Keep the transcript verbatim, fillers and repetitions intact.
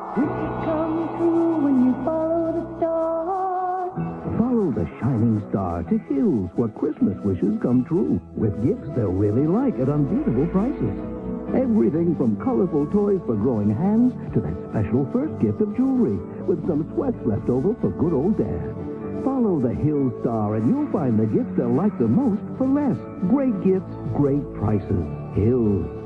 Wishes come true when you follow the star. Follow the shining star to Hills, where Christmas wishes come true, with gifts they'll really like at unbeatable prices. Everything from colorful toys for growing hands to that special first gift of jewelry with some sweats left over for good old Dad. Follow the Hills Star and you'll find the gifts they'll like the most for less. Great gifts, great prices. Hills.